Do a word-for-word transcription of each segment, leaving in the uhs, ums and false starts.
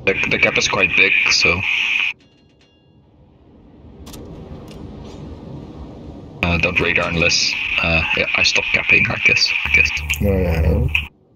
The, the gap is quite big, so... Uh, don't radar unless uh, yeah, I stop capping, I guess. I guess. Yeah.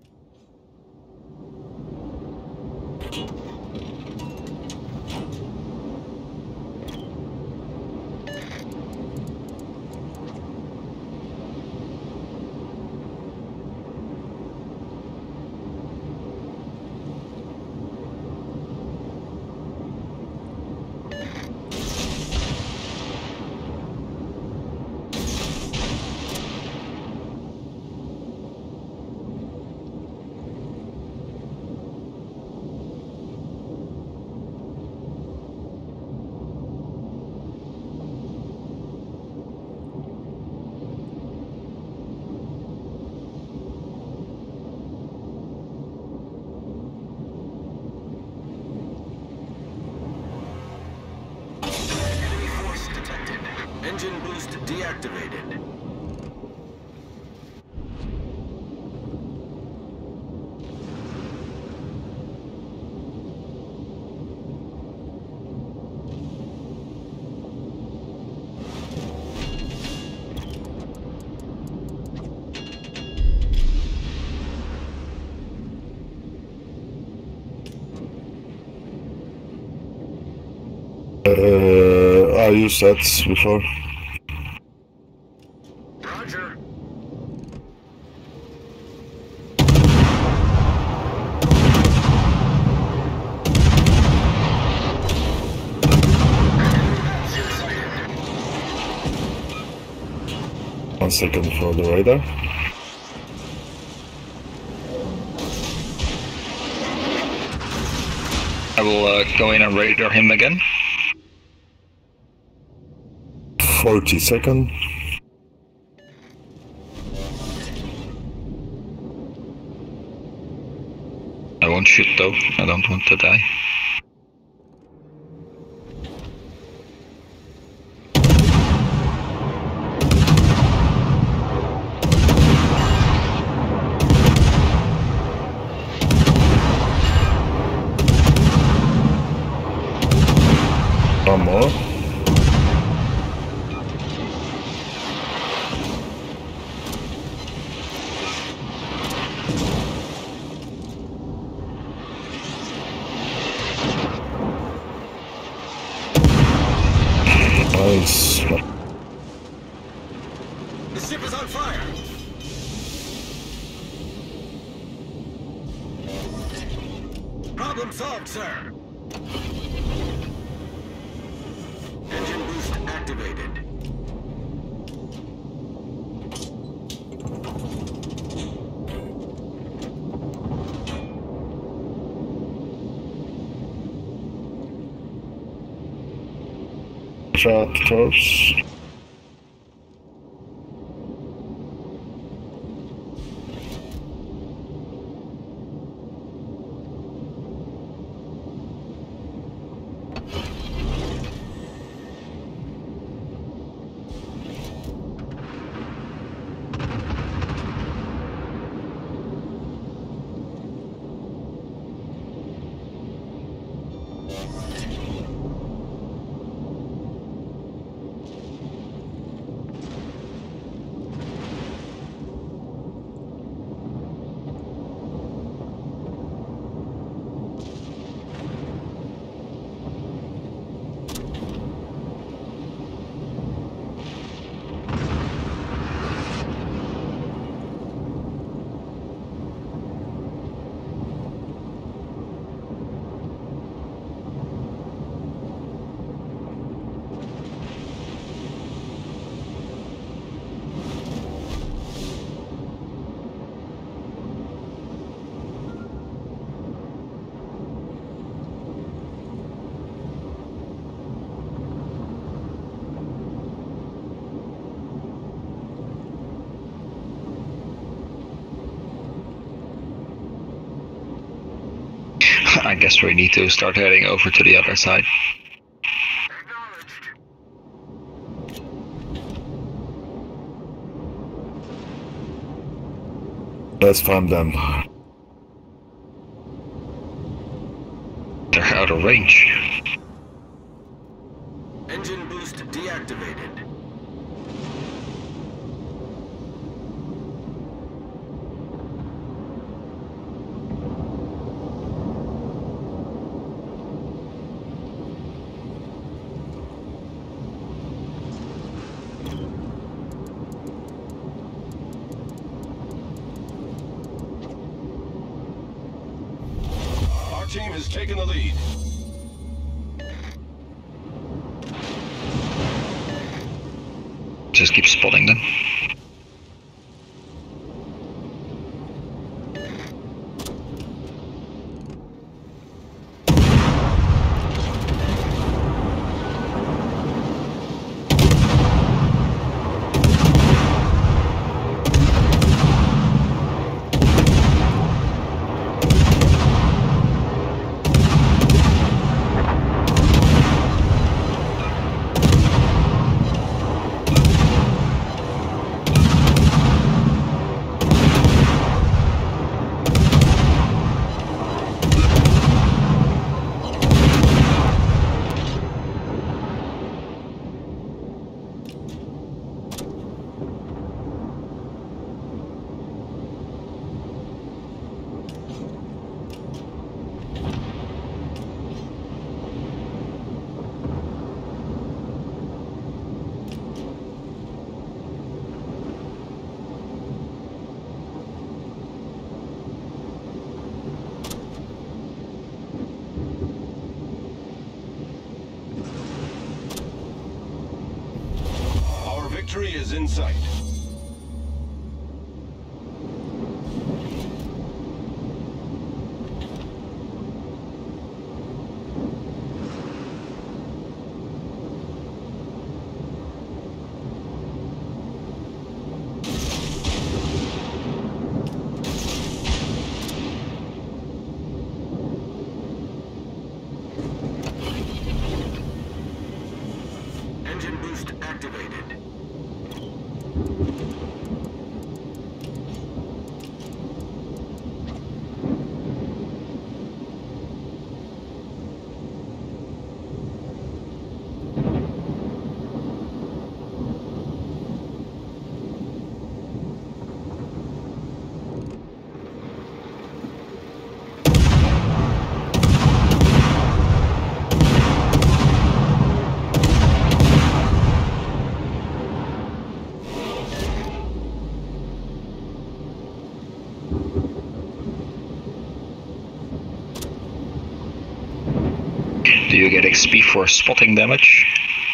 Engine boost deactivated. Uh, I used that before. Roger. One second for the radar. I will uh, go in and radar him again. Forty seconds. I won't shoot though, I don't want to die. One more. Nice. The ship is on fire. Problem solved, sir. Engine boost activated. Shot torps. I guess we need to start heading over to the other side. Let's find them. There. out of range. Engine boost deactivated. Our team has taken the lead. Just keep spotting them. Victory is in sight. Engine boost activated. Do you get X P for spotting damage?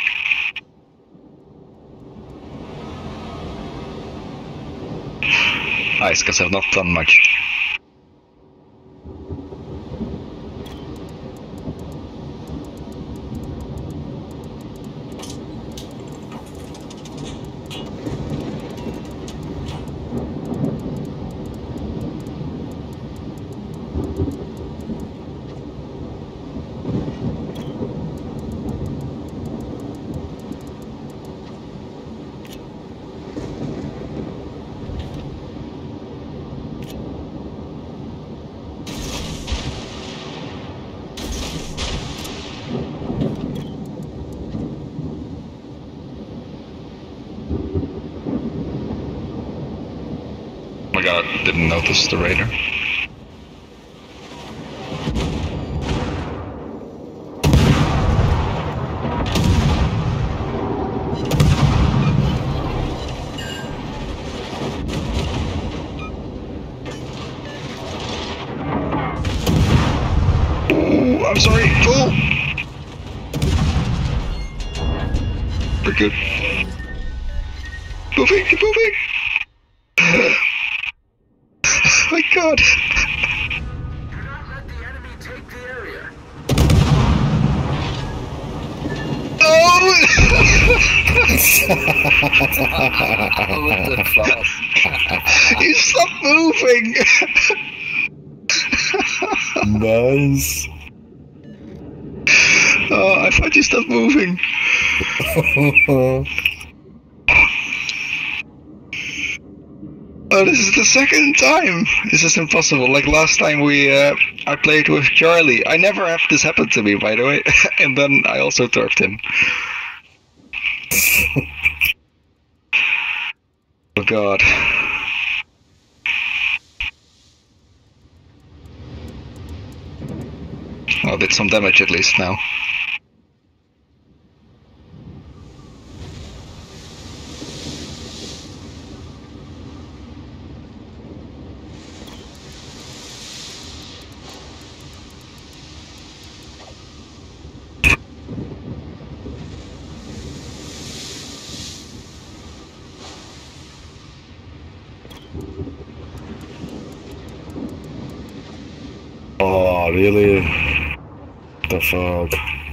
Nice, because I've not done much. Oh my god, didn't notice the radar. Oh, I'm sorry. Oh! We're good. Moving, keep moving! Oh my god! Do not let the enemy take the area. Oh! What the fuck? You stop moving! Nice. Oh, I thought you stopped moving. Oh, this is the second time. This is impossible. Like last time we, uh, I played with Charlie. I never have this happen to me, by the way. And then I also torped him. Oh god. I did some damage at least now. Oh, really? The fuck?